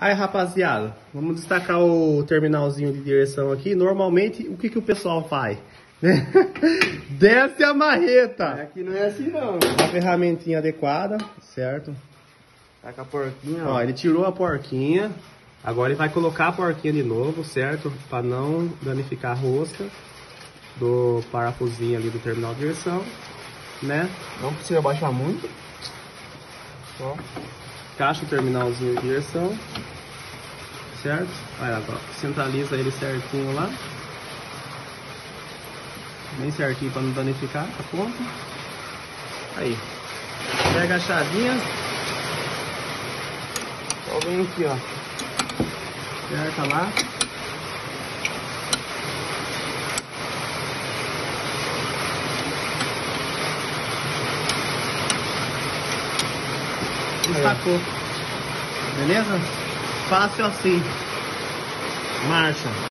Aí, rapaziada, vamos destacar o terminalzinho de direção aqui. Normalmente, o que o pessoal faz? Desce a marreta. Aqui não é assim não. A ferramentinha adequada, certo? Tá com a porquinha, Ó, ele tirou a porquinha. Agora ele vai colocar a porquinha de novo, certo? Para não danificar a rosca do parafusinho ali do terminal de direção, né? Não precisa baixar muito. Só. Encaixa o terminalzinho de direção, certo? Aí agora centraliza ele certinho lá, bem certinho para não danificar a ponta. Aí, pega a chavinha, Só vem aqui, ó. aperta lá. Destacou. Beleza? Fácil assim. Marcha.